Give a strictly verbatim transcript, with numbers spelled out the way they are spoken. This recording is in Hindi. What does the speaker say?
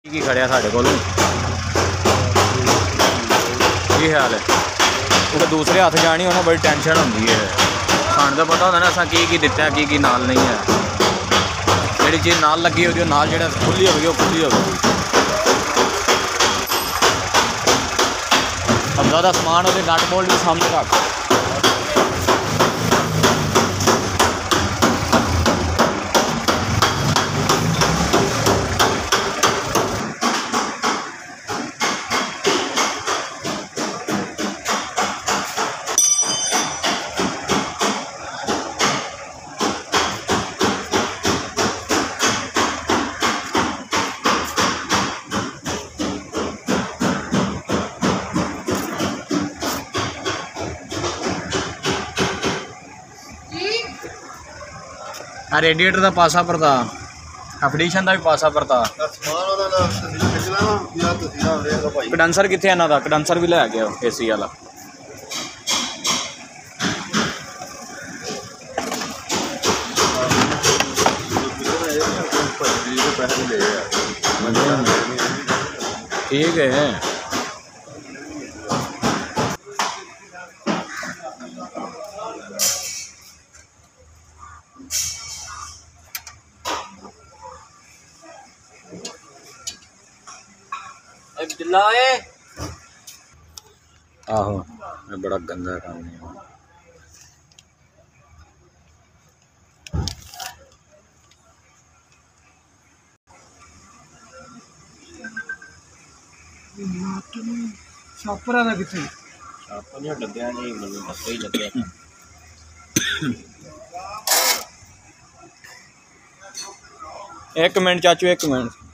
की खड़िया साढ़े को की ख्याल है क्योंकि दूसरे हथ जानी उन्हें बड़ी टेंशन होती है। खाने का पता होता ना असा की की दिता की की नाल नहीं है। जी चीज़ नाल लगी होगी नाल जो खुली होगी वो खुली होगी। अब ज़्यादा समान हो नट बोल्ट भी सामने रख। रेडिएटर का पासा परता अपडीशन का भी पासा परता कंडेंसर कितने इन्हों का कंडेंसर भी लै गया ए सी वाला। ठीक है आहो बड़ा गंदा काम है। छापर आना कितने छापर नहीं लग्या नहीं मतलब सही लग्या। एक मिनट चाचू एक मिनट।